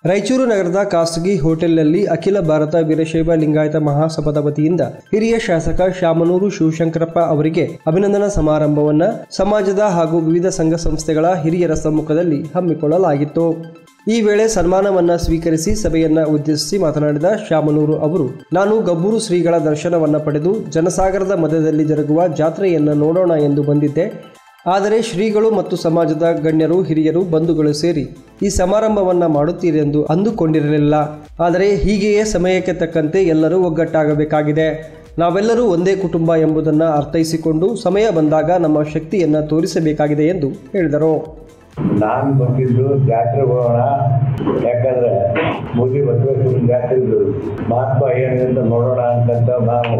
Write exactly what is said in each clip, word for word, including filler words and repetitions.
ರಾಯಚೂರು ನಗರದ ಖಾಸಗಿ ಹೋಟೆಲ್ನಲ್ಲಿ ಅಖಿಲ ಭಾರತ ವೀರಶೈವ ಲಿಂಗಾಯತ ಮಹಾಸಭಾದ ವತಿಯಿಂದ ಹಿರಿಯ ಶಾಸಕ ಶಾಮನೂರು ಶಿವಶಂಕರಪ್ಪ ಅವರಿಗೆ ಅಭಿನಂದನಾ ಸಮಾರಂಭವನ್ನು ಸಮಾಜದ ಹಾಗೂ ವಿವಿಧ ಸಂಘ ಸಂಸ್ಥೆಗಳ ಹಿರಿಯರ ಸಮ್ಮುಖದಲ್ಲಿ ಹಮ್ಮಿಕೊಳ್ಳಲಾಗಿತ್ತು. ಈ ವೇಳೆ ಸನ್ಮಾನವನ್ನ ಸ್ವೀಕರಿಸಿ ಸಭೆಯನ್ನ ಉದ್ದೇಶಿಸಿ ಮಾತನಾಡಿದ ಶಾಮನೂರು ಅವರು, ನಾನು ಗಬ್ಬೂರು ಶ್ರೀಗಳ ದರ್ಶನವನ್ನ ಪಡೆದು ಜನಸಾಗರದ ಮಧ್ಯದಲ್ಲಿ ಜರುಗುವ ಜಾತ್ರೆಯನ್ನ ನೋಡೋಣ ಎಂದು ಬಂದಿದ್ದೆ. ಆದರೆ ಶ್ರೀಗಳು ಮತ್ತು ಸಮಾಜದ ಗಣ್ಯರು ಹಿರಿಯರು ಬಂಧುಗಳು ಸೇರಿ ಈ ಸಮಾರಂಭವನ್ನ ಮಾಡುತ್ತೀರೆಂದು ಅಂದುಕೊಂಡಿರಲಿಲ್ಲ. ಆದರೆ ಹೀಗೆಯೇ ಸಮಯಕ್ಕೆ ತಕ್ಕಂತೆ ಎಲ್ಲರೂ ಒಗ್ಗಟ್ಟಾಗಬೇಕಾಗಿದೆ. ನಾವೆಲ್ಲರೂ ಒಂದೇ ಕುಟುಂಬ ಎಂಬುದನ್ನು ಅರ್ಥೈಸಿಕೊಂಡು ಸಮಯ ಬಂದಾಗ ನಮ್ಮ ಶಕ್ತಿಯನ್ನ ತೋರಿಸಬೇಕಾಗಿದೆ ಎಂದು ಹೇಳಿದರು. ನಾನು ಬಂದಿದ್ದು ಜಾತ್ರೆ ಹೋಗೋಣ, ಯಾಕಂದ್ರೆ ಮೋದಿ ಬಸವೇಶ್ವರ ಜಾತ್ರೆ ಮಹತ್ವ ಏನಿದೆ ನೋಡೋಣ ಅಂತಂತ ನಾವು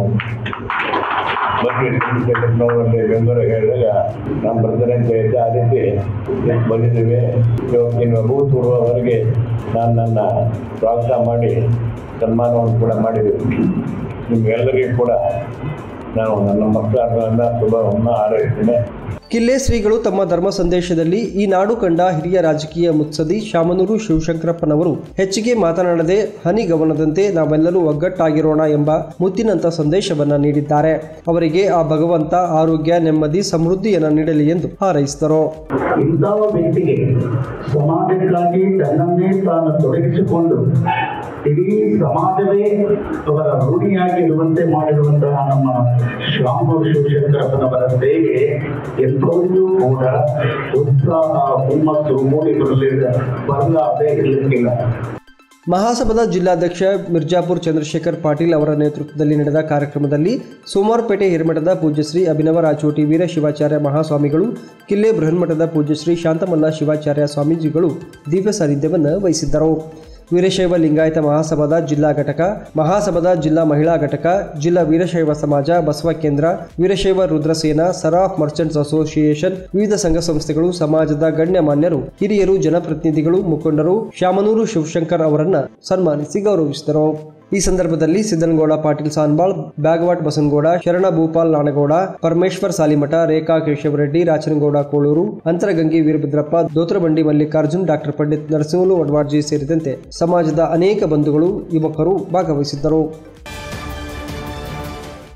ಬಂದು ಬೆಂಗಳೂರು ಹೇಳಿದಾಗ ನಾನು ಬರ್ತಾರೆ ಅಂತ ಹೇಳಿದ್ದೆ. ಆ ರೀತಿ ಬಂದಿದ್ದೇವೆ. ಇವತ್ತಿನ ಅಭೂತಪೂರ್ವವರೆಗೆ ನಾನು ನನ್ನ ಸ್ವಾಗತ ಮಾಡಿ ಸನ್ಮಾನವನ್ನು ಕೂಡ ಮಾಡಿದ್ದೇವೆ. ನಿಮ್ಗೆಲ್ಲರಿಗೂ ಕೂಡ ನಾನು ನನ್ನ ಮಕ್ಕಳನ್ನ ಶುಭವನ್ನು ಹಾರೈಸ್ತೇನೆ. ಕಿಲ್ಲೆ ಶ್ರೀಗಳು ತಮ್ಮ ಧರ್ಮ ಸಂದೇಶದಲ್ಲಿ ಈ ನಾಡು ಕಂಡ ಹಿರಿಯ ರಾಜಕೀಯ ಮುತ್ಸದಿ ಶಾಮನೂರು ಶಿವಶಂಕರಪ್ಪನವರು ಹೆಚ್ಚಿಗೆ ಮಾತನಾಡದೆ ಹನಿಗವನದಂತೆ ನಾವೆಲ್ಲರೂ ಒಗ್ಗಟ್ಟಾಗಿರೋಣ ಎಂಬ ಮುತ್ತಿನಂತ ಸಂದೇಶವನ್ನ ನೀಡಿದ್ದಾರೆ. ಅವರಿಗೆ ಆ ಭಗವಂತ ಆರೋಗ್ಯ, ನೆಮ್ಮದಿ, ಸಮೃದ್ಧಿಯನ್ನು ನೀಡಲಿ ಎಂದು ಹಾರೈಸಿದರು. ಇಂತಹ ವ್ಯಕ್ತಿಗೆ ಸಮಾಜಕ್ಕಾಗಿ ತನ್ನನ್ನೇ ತಾನು ತೊಡಗಿಸಿಕೊಂಡು ಇಡೀ ಸಮಾಜವೇ ಅವರ ಋಣಿಯಾಗಿರುವಂತೆ ಮಾಡಿರುವಂತಹ ನಮ್ಮ ಶಾಮನೂರು ಶಿವಶಂಕರಪ್ಪನವರ ಸೇವೆ ಎಲ್ಲರಿಗೂ ಕೂಡ ಉತ್ಸಾಹ, ಹುಮ್ಮಸ್ಸು ಮೂಡಿ ಬರಲಿಲ್ಲ ಬರಲಾರದೆ ಇರಲಿಕ್ಕಿಲ್ಲ. ಮಹಾಸಭಾದ ಜಿಲ್ಲಾಧ್ಯಕ್ಷ ಮಿರ್ಜಾಪುರ್ ಚಂದ್ರಶೇಖರ್ ಪಾಟೀಲ್ ಅವರ ನೇತೃತ್ವದಲ್ಲಿ ನಡೆದ ಕಾರ್ಯಕ್ರಮದಲ್ಲಿ ಸೋಮವಾರಪೇಟೆ ಹಿರೇಮಠದ ಪೂಜ್ಯಶ್ರೀ ಅಭಿನವ ರಾಚೋಟಿ ವೀರ ಶಿವಾಚಾರ್ಯ ಮಹಾಸ್ವಾಮಿಗಳು, ಕಿಲ್ಲೆ ಬೃಹನ್ಮಠದ ಪೂಜ್ಯಶ್ರೀ ಶಾಂತಮಲ್ಲ ಶಿವಾಚಾರ್ಯ ಸ್ವಾಮೀಜಿಗಳು ದಿವ್ಯ ಸಾನ್ನಿಧ್ಯವನ್ನು ವಹಿಸಿದ್ದರು. ವೀರಶೈವ ಲಿಂಗಾಯತ ಮಹಾಸಭಾದ ಜಿಲ್ಲಾ ಘಟಕ, ಮಹಾಸಭಾದ ಜಿಲ್ಲಾ ಮಹಿಳಾ ಘಟಕ, ಜಿಲ್ಲಾ ವೀರಶೈವ ಸಮಾಜ, ಬಸವ ಕೇಂದ್ರ, ವೀರಶೈವ ರುದ್ರಸೇನಾ, ಸರಾಫ್ ಮರ್ಚೆಂಟ್ಸ್ ಅಸೋಸಿಯೇಷನ್, ವಿವಿಧ ಸಂಘ ಸಂಸ್ಥೆಗಳು, ಸಮಾಜದ ಗಣ್ಯಮಾನ್ಯರು, ಹಿರಿಯರು, ಜನಪ್ರತಿನಿಧಿಗಳು, ಮುಖಂಡರು ಶಾಮನೂರು ಶಿವಶಂಕರ್ ಅವರನ್ನ ಸನ್ಮಾನಿಸಿ ಗೌರವಿಸಿದರು. ಈ ಸಂದರ್ಭದಲ್ಲಿ ಸಿದ್ದನಗೌಡ ಪಾಟೀಲ್ ಸಾನ್ಬಾಳ್, ಬ್ಯಾಗವಾಟ್ ಬಸನಗೌಡ, ಶರಣ ಭೂಪಾಲ್ ನಾಣಗೌಡ, ಪರಮೇಶ್ವರ್ ಸಾಲಿಮಠ, ರೇಖಾ ಕೇಶವರೆಡ್ಡಿ, ರಾಚನಗೌಡ ಕೋಳೂರು, ಅಂತರಗಂಗಿ ವೀರಭದ್ರಪ್ಪ, ದೋತ್ರಬಂಡಿ ಮಲ್ಲಿಕಾರ್ಜುನ್, ಡಾಕ್ಟರ್ ಪಂಡಿತ್ ನರಸಿಂಹಲು ವಡ್ವಾಡ್ಜಿ ಸೇರಿದಂತೆ ಸಮಾಜದ ಅನೇಕ ಬಂಧುಗಳು, ಯುವಕರು ಭಾಗವಹಿಸಿದ್ದರು.